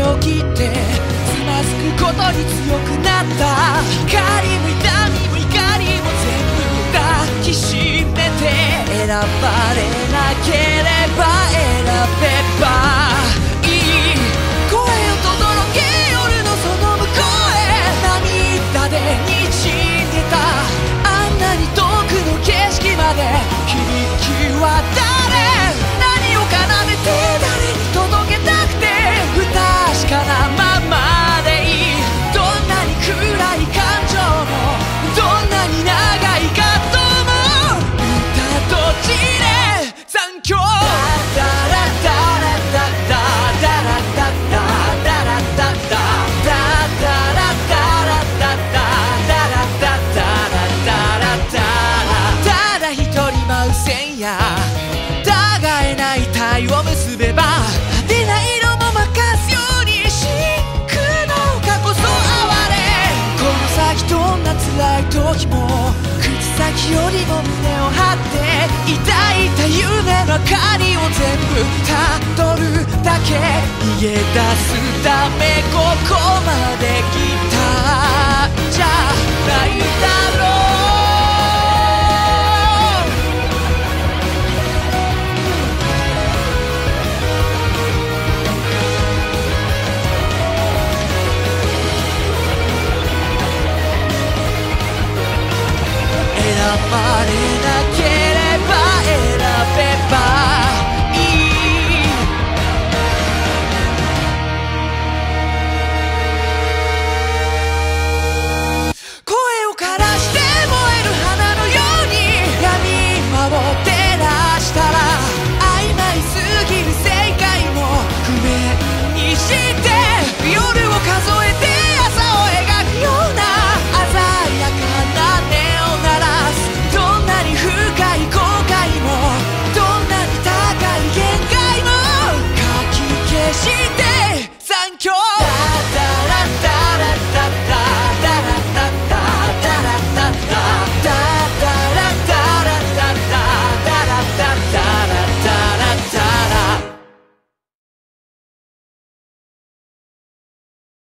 を切ってつまずくことに強くなった。光も痛みも怒りも全部抱きしめて、選ばれなければ選べばいい。声を轟け夜のその向こうへ、涙でにじんでたあんなに遠くの景色まで響き渡れ。何を奏でて誰に届けたくて、不確かなままでいい。どんなに暗い感情もどんなに長い葛藤も歌と地で残響。ダラダラダダダラダダダラダダダダラダラダダダラダダラダラダラ。ただ一人舞う線や互えない体を結べば、派手な色も任すようにシンクのかこそ哀れ。この先どんな辛い時も口先よりも胸を張って抱いた夢の明かりを全部たどるだけ。逃げ出すためここまで来たんじゃないだろう。